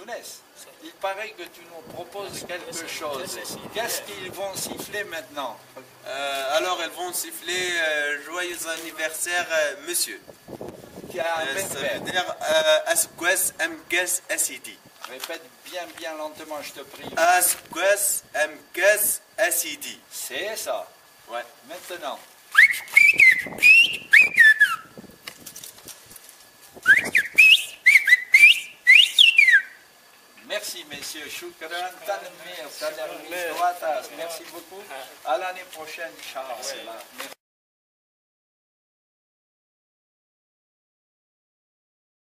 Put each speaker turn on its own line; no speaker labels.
Younes, il paraît que tu nous proposes quelque chose. Qu'est-ce qu'ils vont siffler maintenant?
Alors, elles vont siffler joyeux anniversaire, monsieur. Ça veut dire Asquez Mkes Asidi.
Répète bien lentement, je te prie.
Asquez Mkes Asidi.
C'est ça.
Ouais.
Maintenant. Merci, messieurs. Shukran, tanmir, tanmir, merci beaucoup. À l'année prochaine, Inch'Allah. Merci.